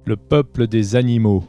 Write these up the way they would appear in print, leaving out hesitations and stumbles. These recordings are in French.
Le peuple des animaux.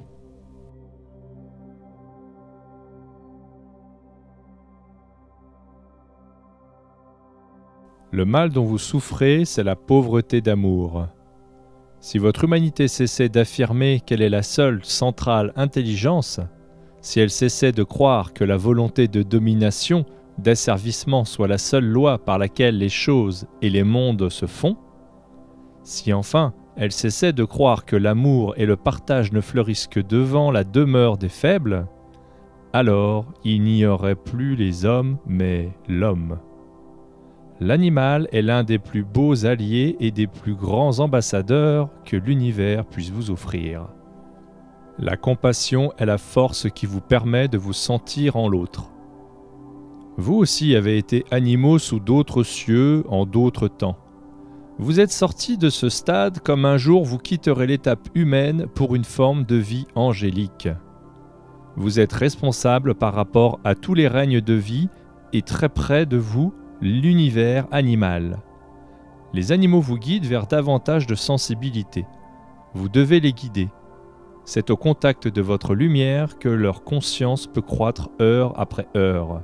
Le mal dont vous souffrez, c'est la pauvreté d'amour. Si votre humanité cessait d'affirmer qu'elle est la seule centrale intelligence, si elle cessait de croire que la volonté de domination, d'asservissement soit la seule loi par laquelle les choses et les mondes se font, si enfin elle cessait de croire que l'amour et le partage ne fleurissent que devant la demeure des faibles, alors il n'y aurait plus les hommes, mais l'homme. L'animal est l'un des plus beaux alliés et des plus grands ambassadeurs que l'univers puisse vous offrir. La compassion est la force qui vous permet de vous sentir en l'autre. Vous aussi avez été animaux sous d'autres cieux, en d'autres temps. Vous êtes sortis de ce stade comme un jour vous quitterez l'étape humaine pour une forme de vie angélique. Vous êtes responsable par rapport à tous les règnes de vie et très près de vous, l'univers animal. Les animaux vous guident vers davantage de sensibilité. Vous devez les guider. C'est au contact de votre lumière que leur conscience peut croître heure après heure.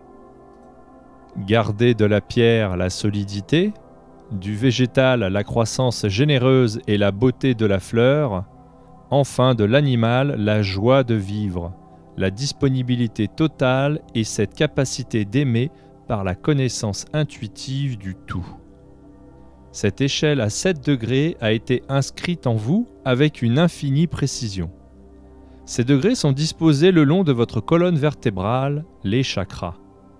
Gardez de la pierre la solidité, du végétal la croissance généreuse et la beauté de la fleur, enfin de l'animal la joie de vivre, la disponibilité totale et cette capacité d'aimer par la connaissance intuitive du tout. Cette échelle à 7 degrés a été inscrite en vous avec une infinie précision. Ces degrés sont disposés le long de votre colonne vertébrale, les chakras.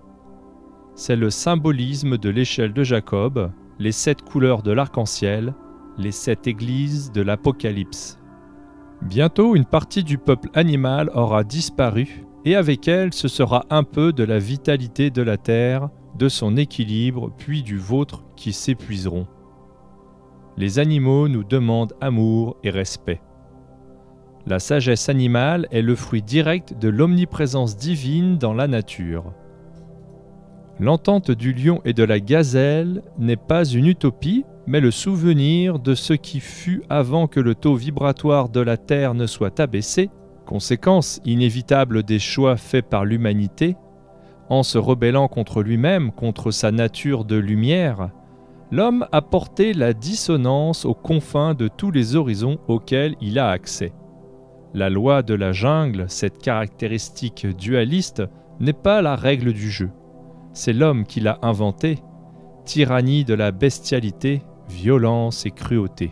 C'est le symbolisme de l'échelle de Jacob, les 7 couleurs de l'arc-en-ciel, les 7 églises de l'Apocalypse. Bientôt, une partie du peuple animal aura disparu et avec elle, ce sera un peu de la vitalité de la terre, de son équilibre, puis du vôtre qui s'épuiseront. Les animaux nous demandent amour et respect. La sagesse animale est le fruit direct de l'omniprésence divine dans la nature. L'entente du lion et de la gazelle n'est pas une utopie, mais le souvenir de ce qui fut avant que le taux vibratoire de la Terre ne soit abaissé, conséquence inévitable des choix faits par l'humanité, en se rebellant contre lui-même, contre sa nature de lumière, l'homme a porté la dissonance aux confins de tous les horizons auxquels il a accès. La loi de la jungle, cette caractéristique dualiste, n'est pas la règle du jeu. C'est l'homme qui l'a inventée, tyrannie de la bestialité, violence et cruauté.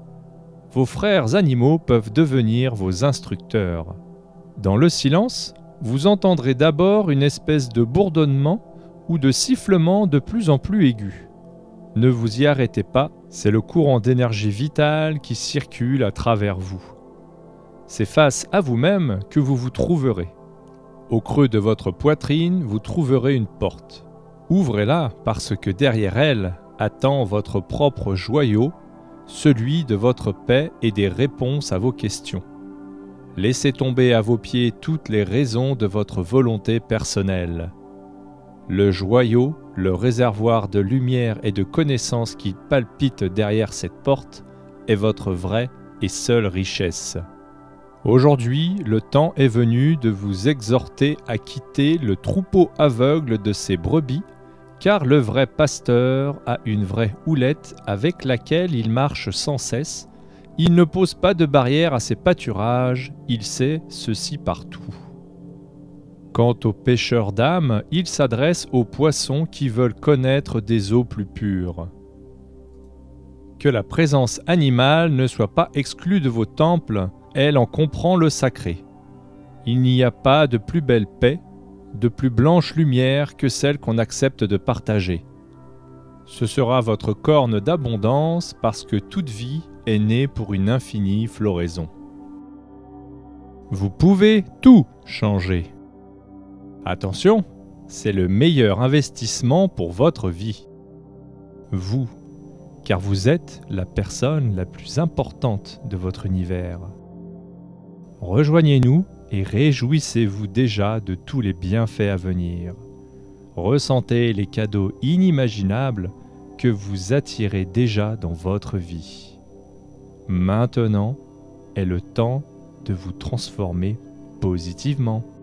Vos frères animaux peuvent devenir vos instructeurs. Dans le silence, vous entendrez d'abord une espèce de bourdonnement ou de sifflement de plus en plus aigu. Ne vous y arrêtez pas, c'est le courant d'énergie vitale qui circule à travers vous. C'est face à vous-même que vous vous trouverez. Au creux de votre poitrine, vous trouverez une porte. Ouvrez-la parce que derrière elle attend votre propre joyau, celui de votre paix et des réponses à vos questions. Laissez tomber à vos pieds toutes les raisons de votre volonté personnelle. Le joyau, le réservoir de lumière et de connaissance qui palpite derrière cette porte, est votre vraie et seule richesse. Aujourd'hui, le temps est venu de vous exhorter à quitter le troupeau aveugle de ces brebis, car le vrai pasteur a une vraie houlette avec laquelle il marche sans cesse. Il ne pose pas de barrière à ses pâturages, il sait ceci partout. Quant aux pêcheurs d'âmes, il s'adresse aux poissons qui veulent connaître des eaux plus pures. Que la présence animale ne soit pas exclue de vos temples, elle en comprend le sacré. Il n'y a pas de plus belle paix, de plus blanche lumière que celle qu'on accepte de partager. Ce sera votre corne d'abondance parce que toute vie est née pour une infinie floraison. Vous pouvez tout changer. Attention, c'est le meilleur investissement pour votre vie. Vous, car vous êtes la personne la plus importante de votre univers. Rejoignez-nous et réjouissez-vous déjà de tous les bienfaits à venir. Ressentez les cadeaux inimaginables que vous attirez déjà dans votre vie. Maintenant, est le temps de vous transformer positivement.